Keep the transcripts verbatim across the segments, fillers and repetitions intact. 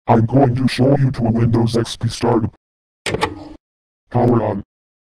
I'm going to show you to a Windows X P startup. Power on.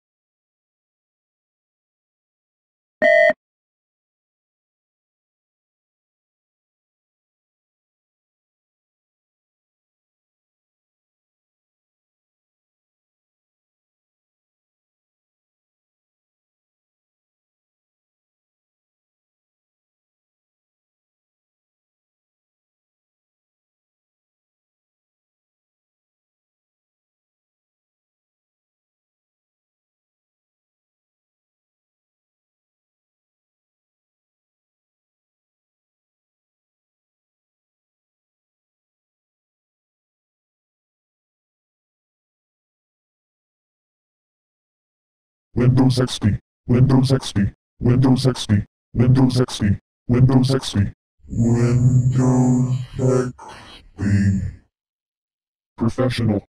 Windows X P, Windows X P, Windows X P, Windows X P, Windows X P, Windows X P. Professional.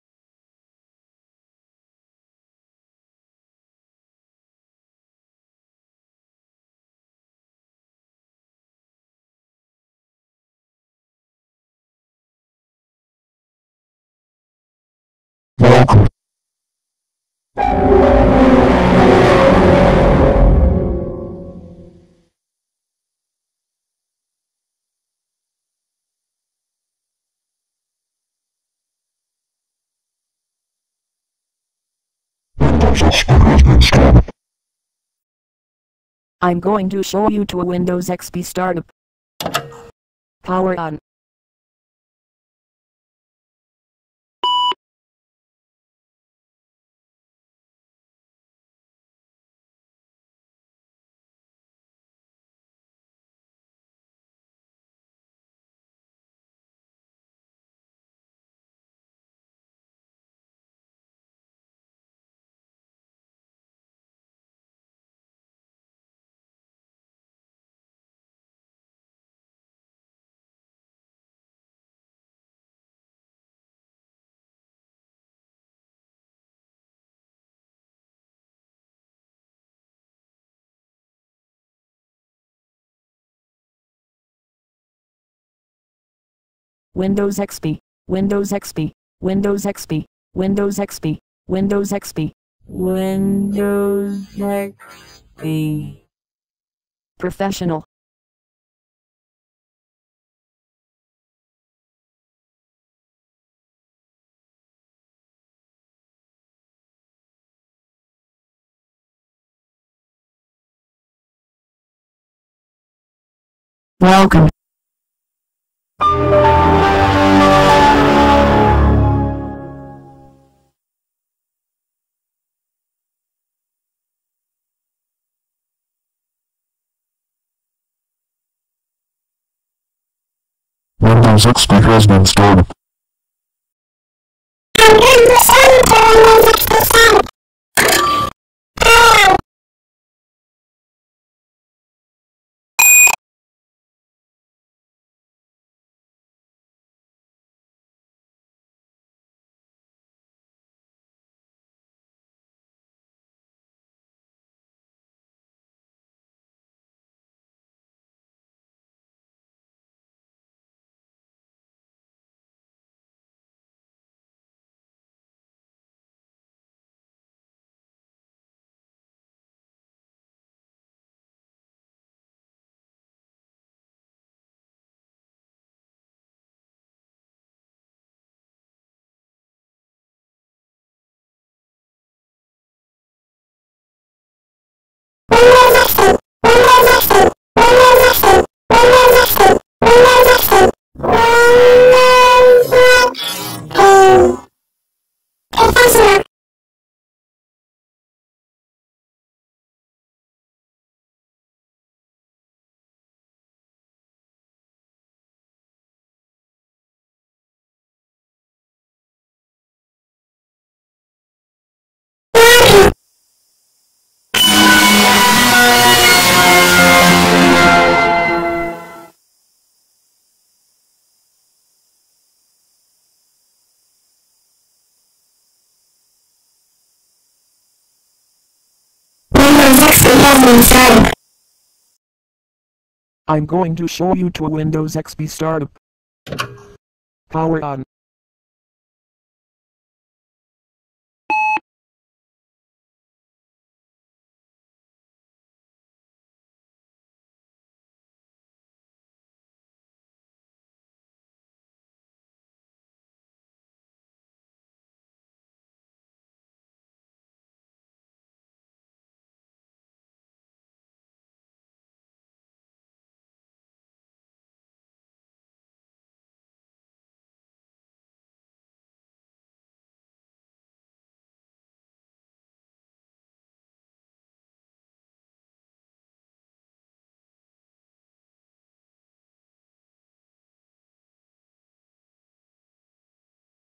Welcome. I'm going to show you to a Windows X P startup. Power on. Windows X P, Windows X P, Windows X P, Windows X P, Windows X P, Windows X P. Professional. Welcome. Windows X P has been started. I'm going to show you to a Windows X P startup. Power on.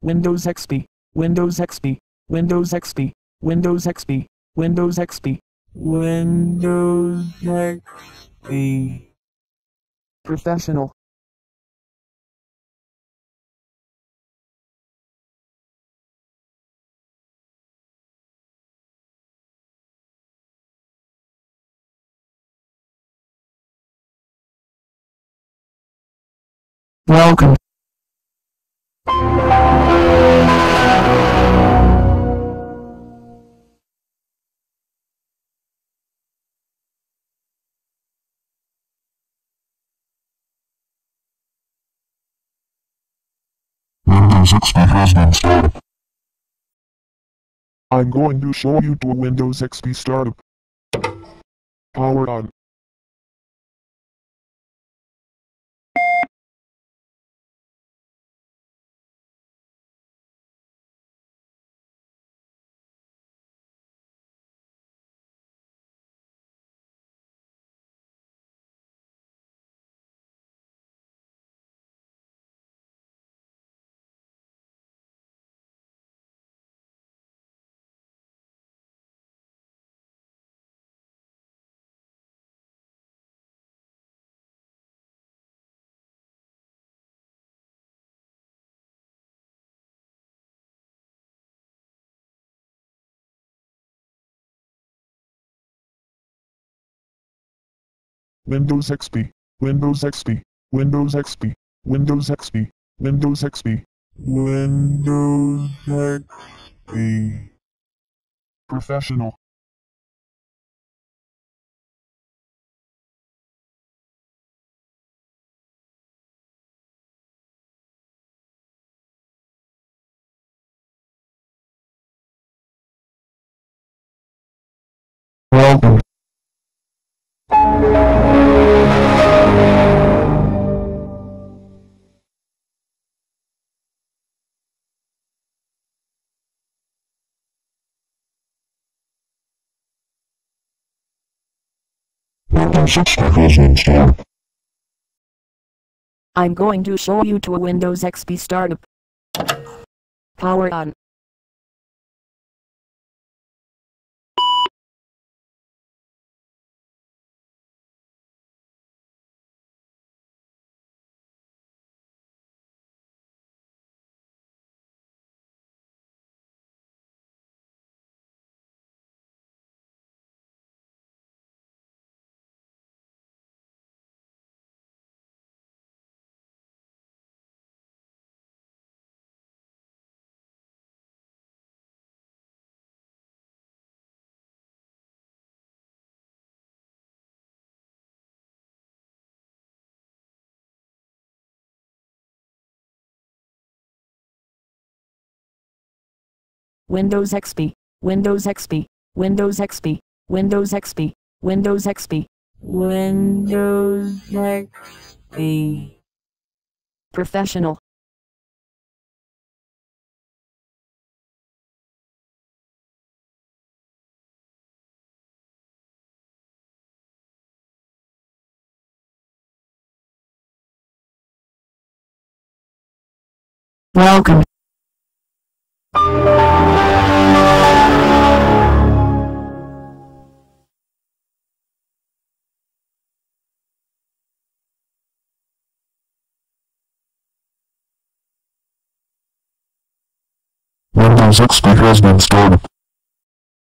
Windows X P, Windows X P, Windows X P, Windows X P, Windows X P, Windows X P. Professional. Welcome. Windows X P has been started. I'm going to show you to a Windows X P startup. Power on. Windows X P, Windows X P, Windows X P, Windows X P, Windows X P, Windows X P. Professional. Welcome. Windows X P has been started. I'm going to show you to a Windows X P startup. Power on. Windows X P, Windows X P, Windows X P, Windows X P, Windows X P, Windows X P. Professional. Welcome. Windows X P has been started.